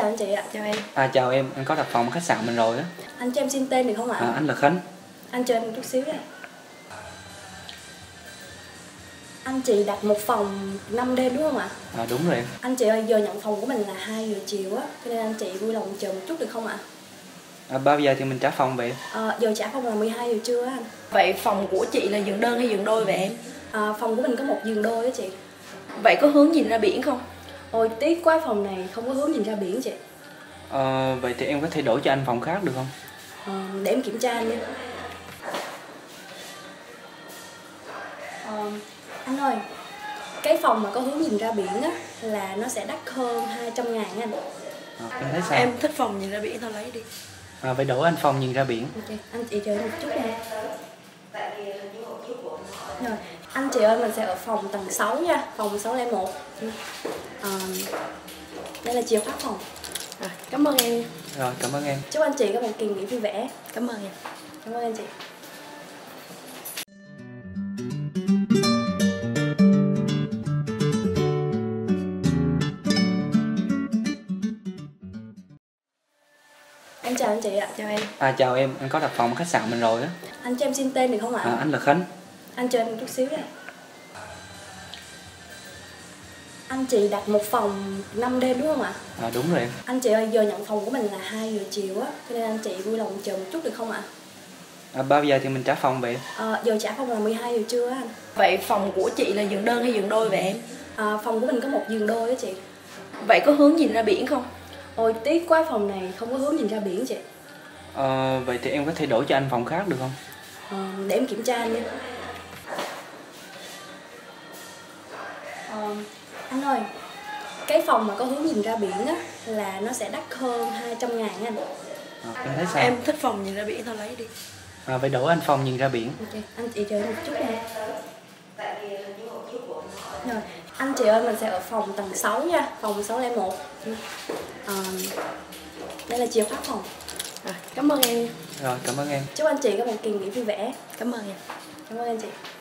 chào anh chị ạ. Chào em. Chào em, anh có đặt phòng ở khách sạn mình rồi á. Anh cho em xin tên được không ạ? Anh là Khánh. Anh chờ em một chút xíu đây. Anh chị đặt một phòng 5 đêm đúng không ạ? Đúng rồi em. Anh chị ơi, giờ nhận phòng của mình là 2 giờ chiều á, cho nên anh chị vui lòng chờ một chút được không ạ? Bao giờ thì mình trả phòng vậy? Giờ trả phòng là 12 giờ trưa á anh. Vậy phòng của chị là giường đơn hay giường đôi vậy em? Phòng của mình có một giường đôi á chị. Vậy có hướng nhìn ra biển không? Ôi tiếc quá, phòng này không có hướng nhìn ra biển chị. Vậy thì em có thể đổi cho anh phòng khác được không? Để em kiểm tra anh đi. Anh ơi, cái phòng mà có hướng nhìn ra biển á là nó sẽ đắt hơn 200.000 anh. Em thấy sao? Em thích phòng nhìn ra biển thôi lấy đi. Vậy đổi anh phòng nhìn ra biển. Ok, anh chị chờ em một chút nha. Rồi, anh chị ơi, mình sẽ ở phòng tầng 6 nha, phòng 601. Đây là chìa khóa phòng. Rồi, cảm ơn em. Rồi, cảm ơn em. Chúc anh chị có một kỳ nghỉ vui vẻ. Cảm ơn em. Cảm ơn anh chị. Em chào anh chị ạ. Chào em. Chào em, anh có đặt phòng ở khách sạn mình rồi á. Anh cho em xin tên được không ạ? Anh là Khánh. Anh chờ em một chút xíu đây. Anh chị đặt một phòng 5 đêm đúng không ạ? Đúng rồi em. Anh chị ơi, giờ nhận phòng của mình là 2 giờ chiều á, cho nên anh chị vui lòng chờ một chút được không ạ? Bao giờ thì mình trả phòng vậy? Giờ trả phòng là 12 giờ trưa á anh. Vậy phòng của chị là giường đơn hay giường đôi vậy em? Phòng của mình có một giường đôi á chị. Vậy có hướng nhìn ra biển không? Ôi tiếc quá, phòng này không có hướng nhìn ra biển chị. Vậy thì em có thể đổi cho anh phòng khác được không? Để em kiểm tra anh đi. Anh ơi, cái phòng mà có hướng nhìn ra biển á là nó sẽ đắt hơn 200.000 anh. Em thấy sao? Em thích phòng nhìn ra biển thôi lấy đi. Vậy đổi anh phòng nhìn ra biển. Ok, anh chị chờ em một chút nha. Rồi, anh chị ơi, mình sẽ ở phòng tầng 6 nha, phòng 601. Đây là chìa khóa phòng. Rồi, cảm ơn em. Rồi, cảm ơn em. Chúc anh chị có một kỳ nghỉ vui vẻ. Cảm ơn em. Cảm ơn anh chị.